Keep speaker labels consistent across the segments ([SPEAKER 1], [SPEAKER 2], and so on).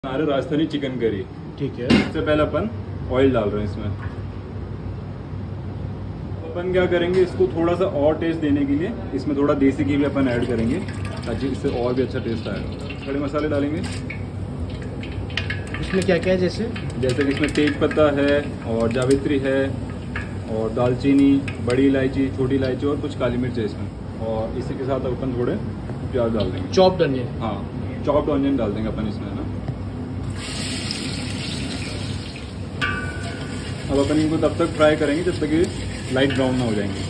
[SPEAKER 1] Rajasthani chicken curry.
[SPEAKER 2] ठीक है।
[SPEAKER 1] सबसे पहले अपन ऑयल डाल रहे हैं इसमें। अपन क्या करेंगे, इसको थोड़ा सा और टेस्ट देने के लिए इसमें थोड़ा देसी घी भी अपन ऐड करेंगे ताकि इससे और भी अच्छा टेस्ट आएगा। खड़े मसाले डालेंगे।
[SPEAKER 2] इसमें क्या क्या है? जैसे
[SPEAKER 1] कि इसमें तेज पत्ता है और जावित्री है और दालचीनी, बड़ी इलायची, छोटी इलायची और कुछ काली मिर्च है इसमें। और इसी के साथ अपन थोड़े प्याज डाल देंगे,
[SPEAKER 2] चॉप्ड अनियन।
[SPEAKER 1] हाँ, चॉप्ड ऑनियन डाल देंगे अपन इसमें, है ना। अब अपन इनको तब तक फ्राई करेंगे जब तक ये लाइट ब्राउन ना हो जाएंगे।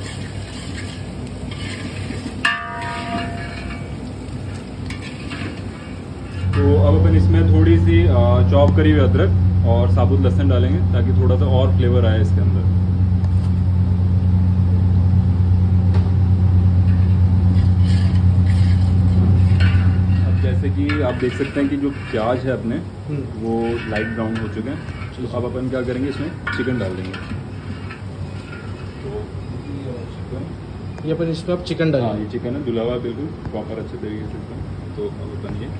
[SPEAKER 1] तो अब अपन इसमें थोड़ी सी चॉप करी हुई अदरक और साबुत लहसुन डालेंगे ताकि थोड़ा सा और फ्लेवर आए इसके अंदर। अब जैसे कि आप देख सकते हैं कि जो प्याज है अपने वो लाइट ब्राउन हो चुके हैं। तो अब अपन क्या करेंगे, इसमें चिकन डाल देंगे। तो
[SPEAKER 2] ये अपन इसमें अब चिकन
[SPEAKER 1] हाँ,
[SPEAKER 2] डालेंगे।
[SPEAKER 1] ये चिकन है धुला हुआ बिल्कुल प्रॉपर अच्छे तरीके से एकदम। तो अब अपन ये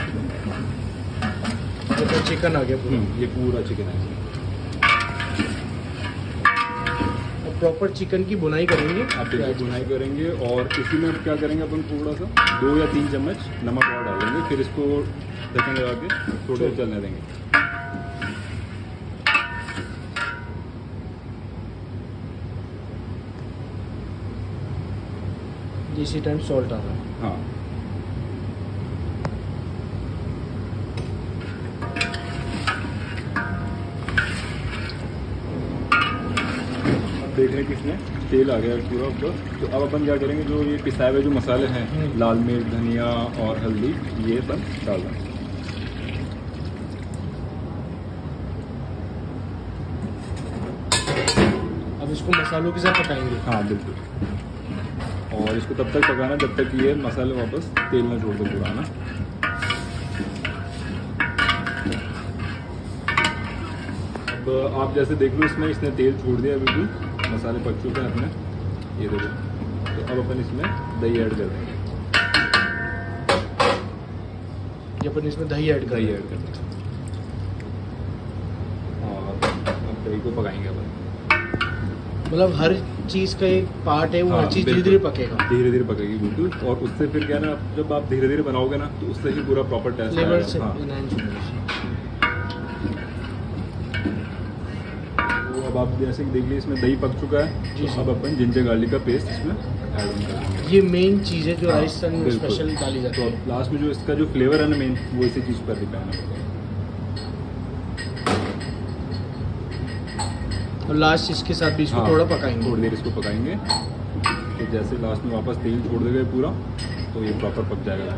[SPEAKER 2] तो चिकन आ गया पूरा।
[SPEAKER 1] ये पूरा चिकन है इसमें।
[SPEAKER 2] अब प्रॉपर चिकन की बुनाई करेंगे।
[SPEAKER 1] आप देखिए बुनाई करेंगे और इसी में अब क्या करेंगे, अपन थोड़ा सा 2 या 3 चम्मच नमक और डालेंगे। फिर इसको ढक्कन लगा के थोड़ी देर चलने देंगे।
[SPEAKER 2] इसी टाइम सॉल्ट आ रहा है।
[SPEAKER 1] हाँ, देख रहे हैं कि इसमें तेल आ गया है पूरा ऊपर। तो अब अपन क्या करेंगे, जो ये पिसाए हुए जो मसाले हैं, लाल मिर्च, धनिया और हल्दी, ये अपन डाल देंगे।
[SPEAKER 2] अब इसको मसालों के साथ पकाएंगे।
[SPEAKER 1] हाँ बिल्कुल। और इसको तब तक पकाना जब तक ये मसाले वापस तेल ना छोड़ दे पूरा, ना। अब आप जैसे देख लो, इसमें इसने तेल छोड़ दिया बिल्कुल, मसाले पक चुके हैं अपने, ये देखो। तो अब अपन इसमें दही ऐड कर देंगे।
[SPEAKER 2] ये अपन इसमें दही ऐड
[SPEAKER 1] दही ऐड कर देंगे और अब दही को पकाएंगे अपन।
[SPEAKER 2] मतलब हर चीज का एक पार्ट है वो, हर चीज धीरे धीरे पकेगा।
[SPEAKER 1] धीरे धीरे पकेगी बिल्कुल। और उससे फिर क्या ना, जब आप धीरे धीरे बनाओगे ना तो उससे ही पूरा प्रॉपर टेस्ट
[SPEAKER 2] फ्लेवर से
[SPEAKER 1] हाँ। तो अब आप जैसे कि देख लीजिए इसमें दही पक चुका है।
[SPEAKER 2] जी,
[SPEAKER 1] तो अब अपन जिंजर गार्लिक का पेस्ट इसमें ऐड ऑन करेंगे।
[SPEAKER 2] ये मेन चीज है जो
[SPEAKER 1] हाँ,
[SPEAKER 2] राजस्थान में
[SPEAKER 1] बिल्कुल।
[SPEAKER 2] स्पेशल डाली जाती
[SPEAKER 1] तो
[SPEAKER 2] है।
[SPEAKER 1] अब लास्ट में जो इसका जो फ्लेवर है ना मेन, वो इसी चीज पर डिपेंड है।
[SPEAKER 2] और लास्ट इसके साथ भी इसको
[SPEAKER 1] हाँ,
[SPEAKER 2] थोड़ा पकाएंगे।
[SPEAKER 1] थोड़ी देर इसको पकाएंगे। तो जैसे लास्ट में वापस तेल छोड़ देगा पूरा, तो ये प्रॉपर पक जाएगा।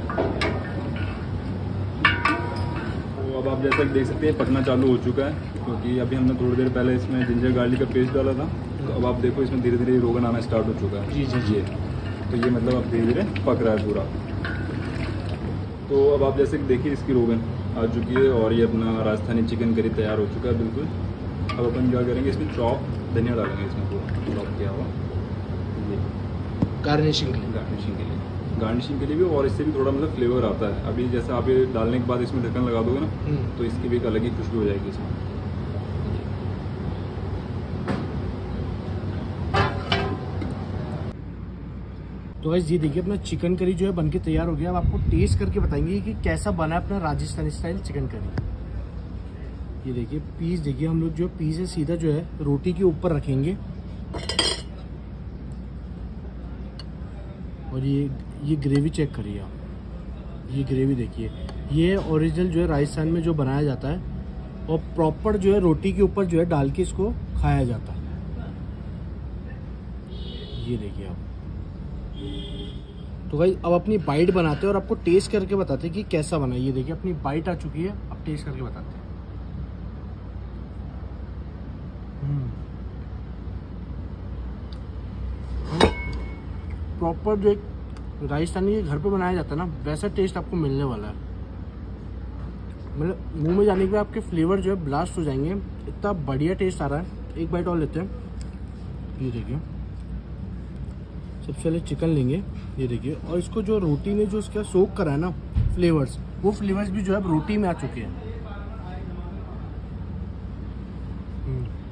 [SPEAKER 1] तो अब आप जैसा कि देख सकते हैं पकना चालू हो चुका है, क्योंकि अभी हमने थोड़ी देर पहले इसमें जिंजर गार्लिक का पेस्ट डाला था। तो अब आप देखो इसमें धीरे धीरे रोगन आना स्टार्ट हो चुका है।
[SPEAKER 2] जी जी जी।
[SPEAKER 1] तो ये मतलब अब धीरे धीरे पक रहा है पूरा। तो अब आप जैसे कि देखिए इसकी रोगन आ चुकी है और ये अपना राजस्थानी चिकन करी तैयार हो चुका है बिल्कुल। अब अपन क्या करेंगे, इसमें चॉप धनिया डालेंगे इसमें पूरा चॉप किया हुआ, ये
[SPEAKER 2] गार्निशिंग के लिए।
[SPEAKER 1] गार्निशिंग के लिए भी, और इससे भी थोड़ा मतलब फ्लेवर आता है। अभी जैसे आप ये डालने के बाद इसमें ढक्कन लगा दोगे ना, तो इसकी भी एक अलग ही खुशबू हो जाएगी इसमें।
[SPEAKER 2] तो गाइस ये देखिए अपना चिकन करी जो है बनके तैयार हो गया। अब आपको टेस्ट करके बताएंगे कि कैसा बना है अपना राजस्थानी स्टाइल चिकन करी। ये देखिए पीस, देखिए हम लोग जो पीस है सीधा जो है रोटी के ऊपर रखेंगे। और ये ग्रेवी चेक करिए आप, ये ग्रेवी देखिए, ये ओरिजिनल जो है राजस्थान में जो बनाया जाता है और प्रॉपर जो है रोटी के ऊपर जो है डाल के इसको खाया जाता है। ये देखिए आप। तो भाई अब अपनी बाइट बनाते हैं और आपको टेस्ट करके बताते हैं कि कैसा बना है। ये देखिए अपनी बाइट आ चुकी है, अब टेस्ट करके बताते हैं। प्रॉपर जो एक राजस्थानी घर पे बनाया जाता है ना, वैसा टेस्ट आपको मिलने वाला है। मतलब मुंह में जाने के बाद आपके फ्लेवर जो है ब्लास्ट हो जाएंगे, इतना बढ़िया टेस्ट आ रहा है। एक बाइट और लेते हैं। ये देखिए सबसे पहले चिकन लेंगे, ये देखिए, और इसको जो रोटी ने जो इसका सोक करा है ना फ्लेवर्स, वो फ्लेवर्स भी जो है रोटी में आ चुके हैं।